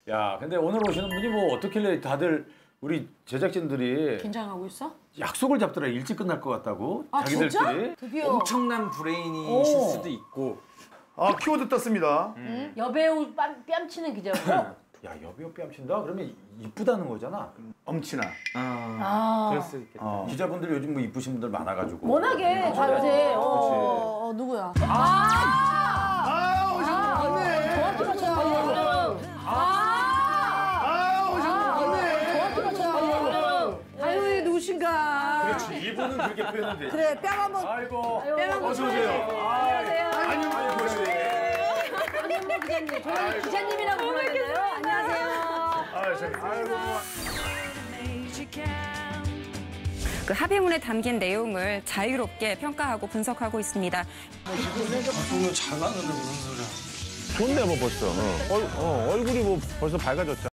야, 근데 오늘 오시는 분이 뭐 어떻길래 다들 우리 제작진들이 긴장하고 있어? 약속을 잡더라. 일찍 끝날 것 같다고. 아, 자기들끼리. 진짜? 드디어. 엄청난 브레인이실 오. 수도 있고. 아, 키워드 떴습니다. 여배우 뺨치는 기자고. 야, 여배우 뺨친다? 그러면 이쁘다는 거잖아. 엄친아. 그럴 수 있겠다. 기자분들 요즘 뭐 이쁘신 분들 많아가지고. 워낙에 다 요새. 누구야? 오셨네. 정확히 맞췄어. 정확히 맞췄어. 아유, 누구신가? 그렇지. 이분은 그렇게 표현은 되지. 그래, 뺨 한번. 아이고. 뺨 한번. 어서 오세요. 안녕하세요. 안녕하세요. 안녕하세요, 기자님. 저는 기자님이라고 불렀는데요. 안녕하세요. 그 합의문에 담긴 내용을 자유롭게 평가하고 분석하고 있습니다. 좋은데 뭐 벌써. 얼굴이 뭐 벌써 밝아졌잖아.